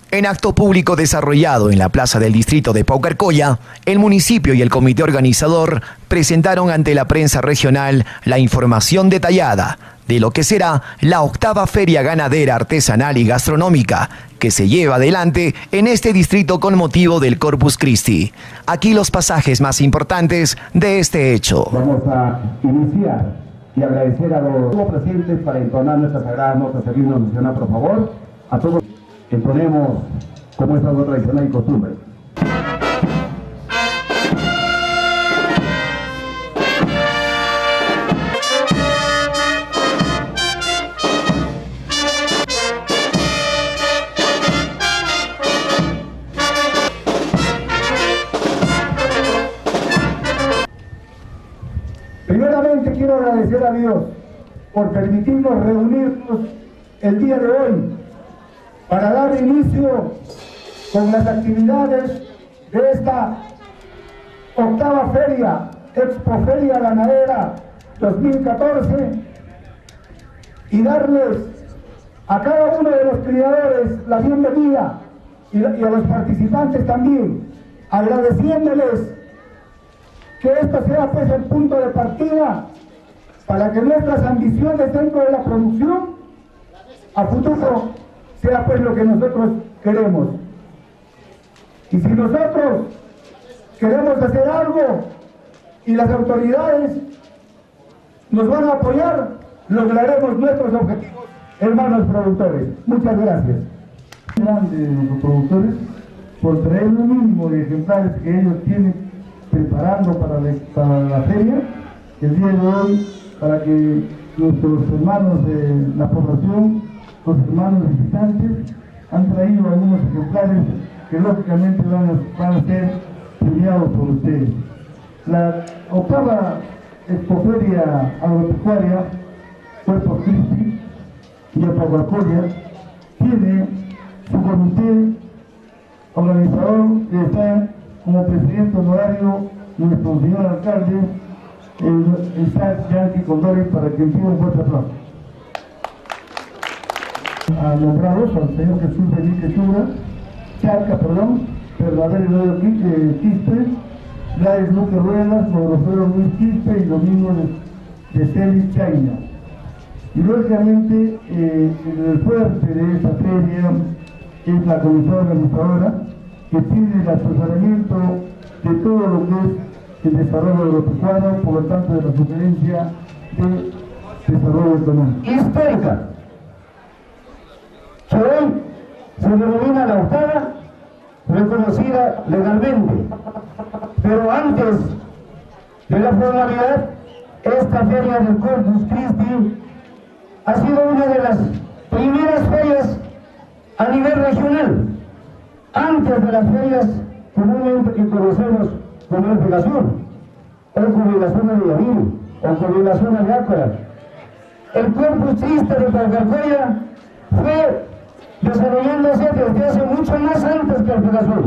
En acto público desarrollado en la plaza del distrito de Paucarcolla, el municipio y el comité organizador presentaron ante la prensa regional la información detallada de lo que será la 8ª Feria Ganadera Artesanal y Gastronómica, que se lleva adelante en este distrito con motivo del Corpus Christi. Aquí los pasajes más importantes de este hecho. Vamos a iniciar y agradecer a los presentes para entonar nuestra sagrada nota de himno nacional, por favor. A todos entonemos como es algo tradicional y costumbre. Primeramente quiero agradecer a Dios por permitirnos reunirnos el día de hoy para dar inicio con las actividades de esta 8ª Feria, Expoferia Ganadera 2014, y darles a cada uno de los criadores la bienvenida y a los participantes también, agradeciéndoles que esto sea pues el punto de partida para que nuestras ambiciones dentro de la producción a futuro sea pues lo que nosotros queremos. Y si nosotros queremos hacer algo y las autoridades nos van a apoyar, lograremos nuestros objetivos, hermanos productores. Muchas gracias. De los productores por traer un mínimo de ejemplares que ellos tienen preparando para la feria el día de hoy, para que nuestros hermanos de la población, los hermanos visitantes, han traído algunos ejemplares que lógicamente van a ser premiados por ustedes. La 8ª Expoferia Agropecuaria Corpus Christi de Paucarcolla tiene su comité organizador, que está como presidente honorario nuestro señor alcalde, el Isaac Yankee Condori, para que envíe un fuerte aplauso. A nombrados al señor Jesús Benítez Charca, Verdadero Quispe, Gladys Luque Ruelas, Rodolfo Luis Quispe y Domingo de Celis Chaina. Y lógicamente el fuerte de esta feria es la comisión organizadora, que tiene el asesoramiento de todo lo que es el desarrollo agropecuario, por lo tanto de la sugerencia de desarrollo económico. Histórica, que hoy se denomina la 8ª, reconocida legalmente, pero antes de la formalidad, esta feria del Corpus Christi ha sido una de las primeras ferias a nivel regional, antes de las ferias comúnmente que conocemos como el Pegasur, o como la zona de Yavín, o como la zona de Ácora. El Corpus Christi de Paucarcolla fue desarrollándose desde hace mucho más antes que el Pegasur.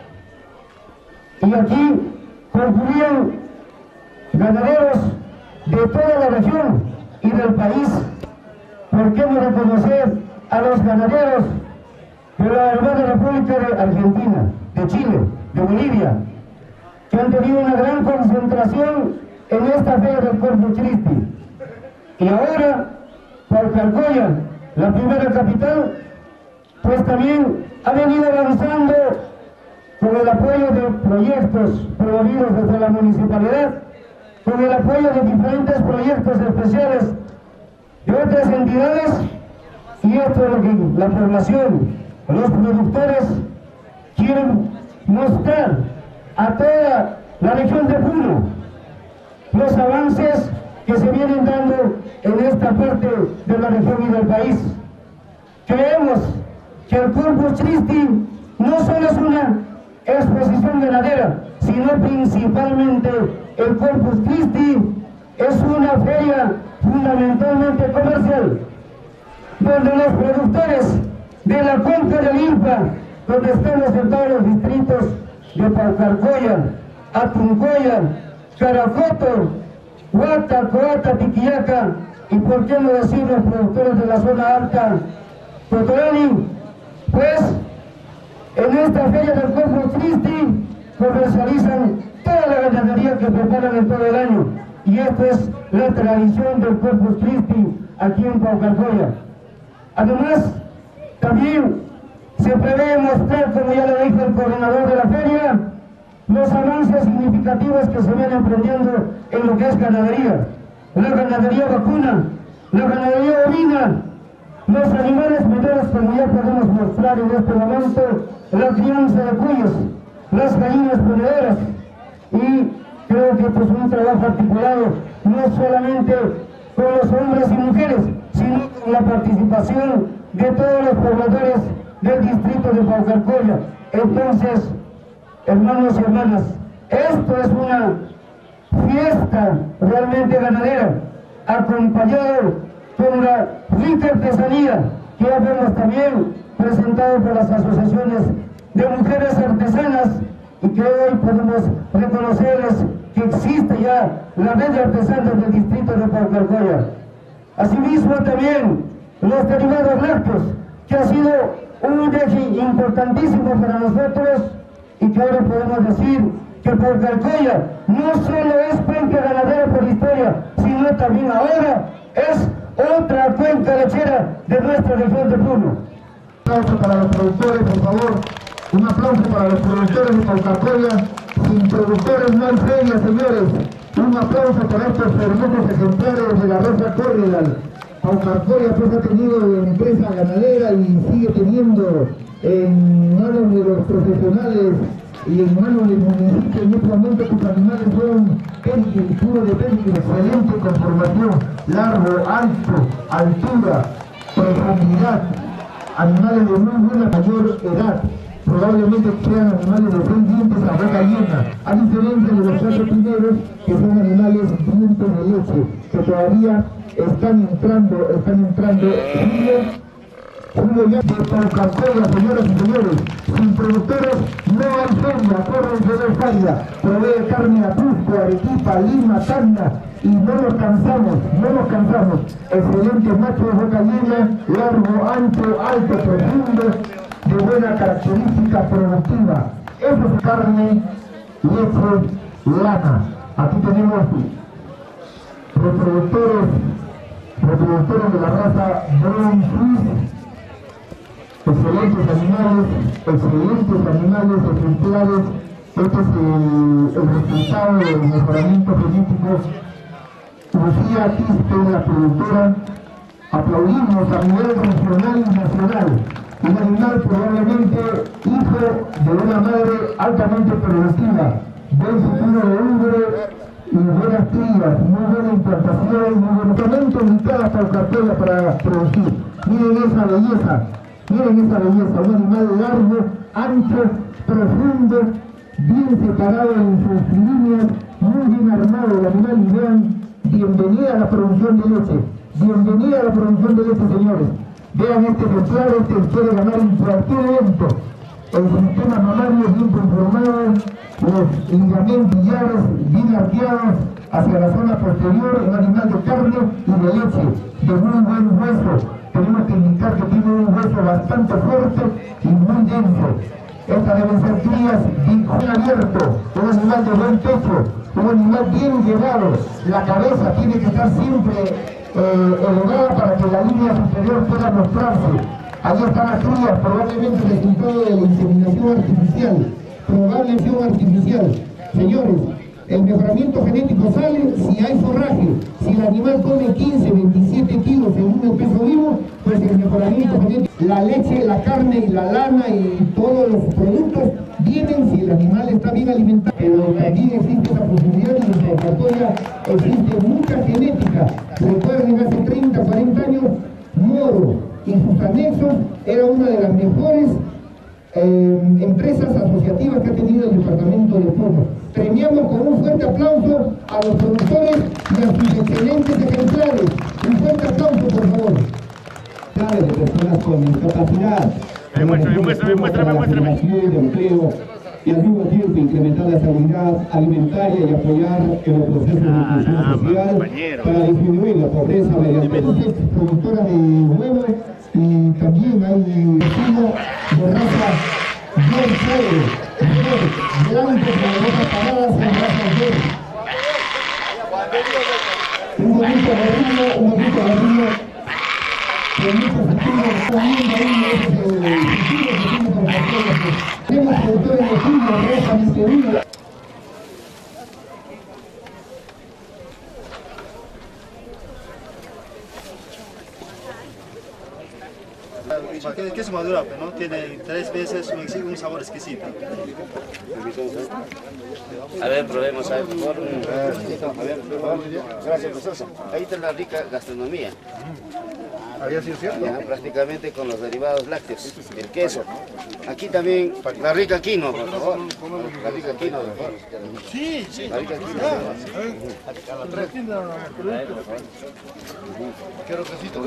Y aquí concurrían ganaderos de toda la región y del país. ¿Por qué no reconocer a los ganaderos de la hermana República de Argentina, de Chile, de Bolivia, que han tenido una gran concentración en esta feria del Corpus Christi? Y ahora, Paucarcolla, la primera capital, pues también ha venido avanzando con el apoyo de proyectos promovidos desde la municipalidad, con el apoyo de diferentes proyectos especiales de otras entidades, y esto es lo que la población, los productores quieren mostrar a toda la región de Puno los avances que se vienen dando en esta parte de la región y del país. Creemos que el Corpus Christi no solo es una exposición ganadera, sino principalmente el Corpus Christi es una feria fundamentalmente comercial, donde los productores de la cuenca del Ilpa, donde estamos en todos los distritos de Paucarcolla, Atuncoya, Caracoto, Huata, Coata, Tiquiaca, y por qué no decir los productores de la zona alta, Cotorani, pues En esta feria del Corpus Christi comercializan toda la ganadería que preparan en todo el año. Y esta es la tradición del Corpus Christi aquí en Paucarcolla. Además, también se prevé mostrar, como ya lo dijo el coordinador de la feria, los avances significativos que se vienen emprendiendo en lo que es ganadería. La ganadería vacuna, la ganadería ovina, los animales menores, como ya podemos mostrar en este momento, la crianza de cuyos, las gallinas ponederas, y creo que pues un trabajo articulado no solamente con los hombres y mujeres, sino con la participación de todos los pobladores del distrito de Paucarcolla. Entonces, hermanos y hermanas, esto es una fiesta realmente ganadera, acompañado con la rica artesanía que ya vemos también presentado por las asociaciones de mujeres artesanas, y que hoy podemos reconocerles que existe ya la red de artesanos del distrito de Paucarcolla. Asimismo también los derivados lácteos, que ha sido un eje importantísimo para nosotros, y que ahora podemos decir que Paucarcolla no solo es cuenca ganadera por historia, sino también ahora es otra cuenca lechera de nuestra región de Puno. Un aplauso para los productores, por favor. Un aplauso para los productores de Paucarcolla. Sin productores no hay feria, señores. Un aplauso para estos hermosos ejemplares de la raza Corriedal. Paucarcolla pues ha tenido empresa ganadera y sigue teniendo en manos de los profesionales y en manos del municipio. En este momento sus animales son pédigree, puro de pédigree, excelente conformación, largo, alto, altura, profundidad, animales de muy buena mayor edad. Probablemente sean animales de 6 dientes a boca llena, a diferencia de los 4 primeros, que son animales dientes de leche, que todavía están entrando Julio ya de Paucarcolla, señoras y señores. Sin productores no hay feria, córrense de feria. Provee carne a Cusco, Arequipa, Lima, Tacna, y no nos cansamos. Excelente macho de boca llena, largo, ancho, alto, profundo, de buena característica productiva. Eso es carne, leche, lana. Aquí tenemos reproductores de la raza Brown Swiss. Excelentes animales ejemplares. Este es el resultado del mejoramiento genético. Lucía Quispe, la productora. Aplaudimos a nivel regional y nacional. Un animal probablemente hijo de una madre altamente productiva, buen futuro de hombre y buenas crías, muy buena implantación, muy buen talento ubicada Paucarcolla para producir. Miren esa belleza, un animal largo, ancho, profundo, bien separado en sus líneas, muy bien armado el animal. Y vean, bienvenida a la producción de leche, señores. Vean este ejemplar, puede ganar en cualquier evento. El sistema mamario bien conformado, los ligamentos billares bien arqueados hacia la zona posterior, un animal de carne y de leche, de muy buen hueso. Tenemos que indicar que tiene un hueso bastante fuerte y muy denso. Estas deben ser crías bien abierto, un animal de buen pecho, un animal bien llevado. La cabeza tiene que estar siempre elevada para que la línea superior pueda mostrarse. Allí están las crías, probablemente resultado de la inseminación artificial. Señores, el mejoramiento genético sale si hay forraje. Si el animal come 15, 27 kilos según el peso vivo, pues el mejoramiento genético, la leche, la carne y la lana y todos los productos vienen si el animal está bien alimentado. Pero también existe esa posibilidad y en Paucarcolla existe mucha genética. Recuerden, hace 30, 40 años, Moro y sus anexos era una de las mejores empresas asociativas que ha tenido el departamento de Puno. Premiamos con un fuerte aplauso a los productores y a sus excelentes ejemplares. Un fuerte aplauso, por favor. De personas con discapacidad. Muéstrame. Y al mismo tiempo incrementar la seguridad alimentaria y apoyar en los procesos de inclusión social para disminuir la pobreza mediante productora de huevo, y también hay vecino de raza Bien chévere. Delante para las otras paradas en raza bien. Un poquito de ritmo, un poquito de ritmo. Con mucho futuro, también ahí es futuro que tiene por las cosas. Tenemos productores de fútbol, Rosa, Misterina. Que es madura, ¿no? Tiene 3 veces un sabor exquisito. A ver, probemos. A ver, gracias, profesor. Ahí está la rica gastronomía. Ya, prácticamente con los derivados lácteos, el queso. Aquí también la rica quinoa, por favor. La rica quinoa, por favor. Sí, sí. La rica quinoa. Quiero quesito.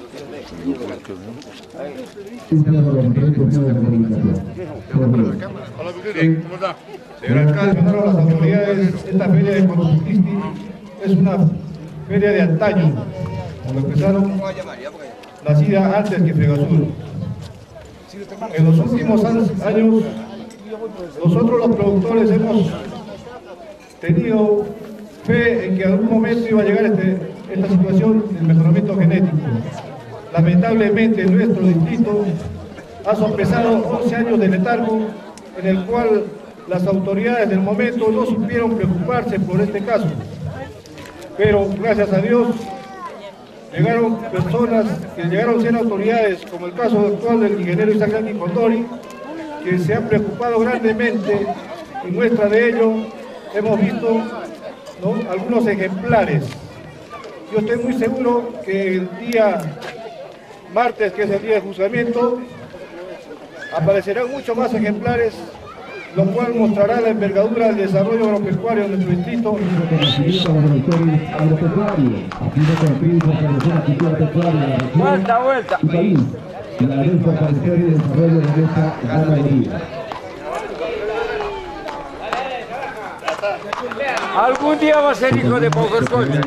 Hola, ¿cómo está? Señor alcalde, a las autoridades, esta feria de Corpus Christi es una feria de antaño, cuando empezaron, nacida antes que Fregasur. En los últimos años, nosotros los productores hemos tenido fe en que en algún momento iba a llegar esta situación del mejoramiento genético. Lamentablemente nuestro distrito ha sopesado 11 años de letargo en el cual las autoridades del momento no supieron preocuparse por este caso. Pero gracias a Dios llegaron personas, que llegaron 100 autoridades, como el caso actual del ingeniero Isaac Condori, que se han preocupado grandemente y muestra de ello hemos visto, ¿no?, algunos ejemplares. Yo estoy muy seguro que el día martes, que es el día de juzgamiento, aparecerán muchos más ejemplares, lo cual mostrará la envergadura del desarrollo agropecuario en nuestro distrito. Vuelta, vuelta. Algún día va a ser hijo de Paucarcolla.